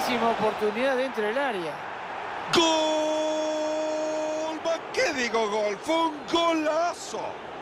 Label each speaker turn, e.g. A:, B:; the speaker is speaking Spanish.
A: clarísima oportunidad dentro del área.
B: ¡Gol! ¿Qué digo gol? ¡Fue un golazo!